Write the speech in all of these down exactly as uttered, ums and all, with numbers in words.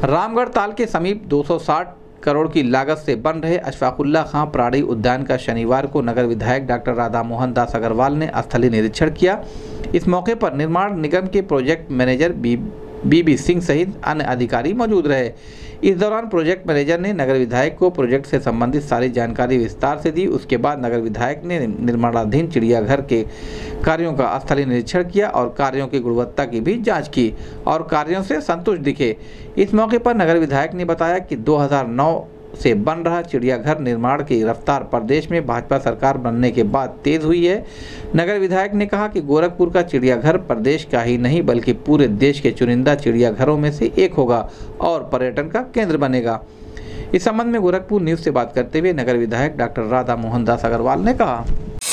रामगढ़ ताल के समीप दो सौ साठ करोड़ की लागत से बन रहे अशफाकुल्ला खां प्राणी उद्यान का शनिवार को नगर विधायक डॉक्टर राधा मोहन दास अग्रवाल ने स्थलीय निरीक्षण किया। इस मौके पर निर्माण निगम के project manager B BB Singh सहित अन्य अधिकारी मौजूद रहे। इस दौरान प्रोजेक्ट मैनेजर ने नगर विधायक को प्रोजेक्ट से संबंधित सारी जानकारी विस्तार से दी। उसके बाद नगर विधायक ने निर्माणाधीन चिड़ियाघर के कार्यों का स्थलीय निरीक्षण किया और कार्यों की गुणवत्ता की भी जांच की और कार्यों से संतुष्ट दिखे। इस मौके पर नगर विधायक ने बताया कि दो हज़ार नौ से बन रहा चिड़ियाघर निर्माण की रफ्तार प्रदेश में भाजपा सरकार बनने के बाद तेज हुई है। नगर विधायक ने कहा कि गोरखपुर का चिड़ियाघर प्रदेश का ही नहीं बल्कि पूरे देश के चुनिंदा चिड़ियाघरों में से एक होगा और पर्यटन का केंद्र बनेगा। इस संबंध में गोरखपुर न्यूज से बात करते हुए नगर विधायक डॉक्टर राधा मोहन दास अग्रवाल ने कहा,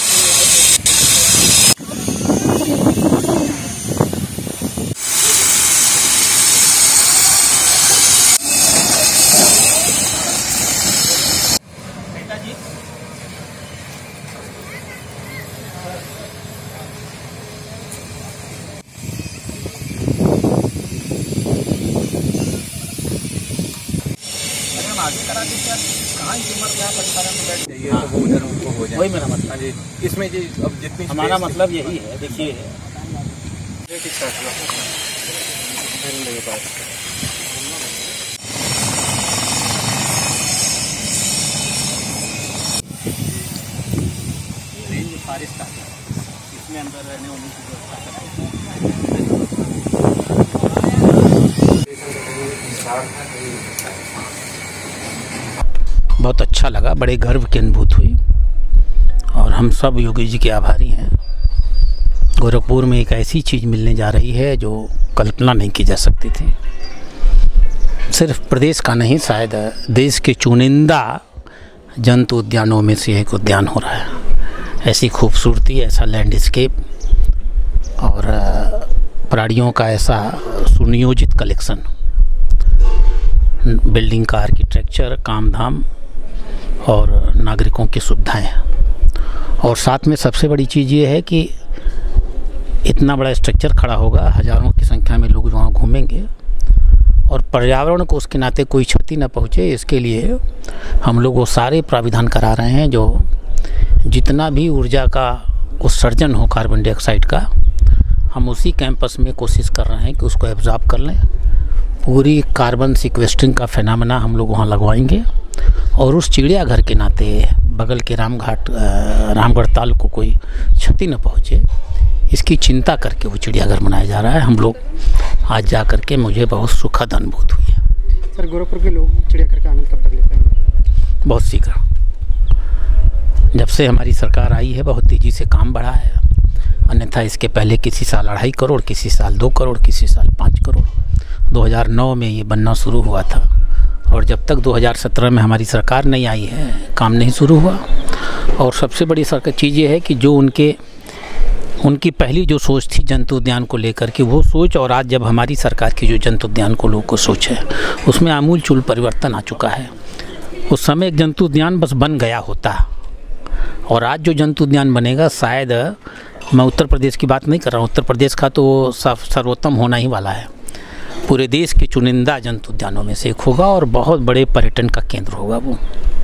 आगे करा दी सर, कहाँ कीमत क्या परिवार में बैठ जाइए हाँ। तो वो उधर उनको हो जाए, वही मेरा मतलब। हाँ जी, इसमें जी अब जितनी हमारा मतलब यही है। देखिए मेरे पास रेंज फारिश का इसमें अंदर रहने वाली की व्यवस्था। बहुत अच्छा लगा, बड़े गर्व की अनुभूति हुई और हम सब योगी जी के आभारी हैं। गोरखपुर में एक ऐसी चीज़ मिलने जा रही है जो कल्पना नहीं की जा सकती थी। सिर्फ प्रदेश का नहीं, शायद देश के चुनिंदा जंतु उद्यानों में से एक उद्यान हो रहा है। ऐसी खूबसूरती, ऐसा लैंडस्केप और प्राणियों का ऐसा सुनियोजित कलेक्शन, बिल्डिंग का आर्किटेक्चर, काम धाम और नागरिकों की सुविधाएं। और साथ में सबसे बड़ी चीज़ ये है कि इतना बड़ा स्ट्रक्चर खड़ा होगा, हज़ारों की संख्या में लोग वहाँ घूमेंगे और पर्यावरण को उसके नाते कोई क्षति न पहुँचे, इसके लिए हम लोग वो सारे प्राविधान करा रहे हैं। जो जितना भी ऊर्जा का उत्सर्जन हो कार्बन डाइऑक्साइड का, हम उसी कैंपस में कोशिश कर रहे हैं कि उसको एब्जॉर्ब कर लें। पूरी कार्बन सिक्वेस्ट्रिंग का फेनामेना हम लोग वहाँ लगवाएंगे और उस चिड़ियाघर के नाते बगल के रामघाट रामगढ़ ताल को कोई क्षति न पहुँचे, इसकी चिंता करके वो चिड़ियाघर बनाया जा रहा है। हम लोग आज जा कर के मुझे बहुत सुखद अनुभूति हुई है। सर, गोरखपुर के लोग चिड़ियाघर का आनंद कब तक ले पाएंगे? बहुत शीघ्र। जब से हमारी सरकार आई है बहुत तेज़ी से काम बढ़ा है। अन्यथा इसके पहले किसी साल अढ़ाई करोड़, किसी साल दो करोड़, किसी साल पाँच करोड़। दो हज़ार नौ में ये बनना शुरू हुआ था और जब तक दो हज़ार सत्रह में हमारी सरकार नहीं आई है काम नहीं शुरू हुआ। और सबसे बड़ी सरकार चीज़ ये है कि जो उनके उनकी पहली जो सोच थी जंतु उद्यान को लेकर के, वो सोच और आज जब हमारी सरकार की जो जंतु उद्यान को लोगों को सोच है उसमें आमूल चूल परिवर्तन आ चुका है। उस समय एक जंतु उद्यान बस बन गया होता और आज जो जंतु उद्यान बनेगा, शायद मैं उत्तर प्रदेश की बात नहीं कर रहा हूँ, उत्तर प्रदेश का तो सर्वोत्तम होना ही वाला है। पूरे देश के चुनिंदा जंतु उद्यानों में से एक होगा और बहुत बड़े पर्यटन का केंद्र होगा वो।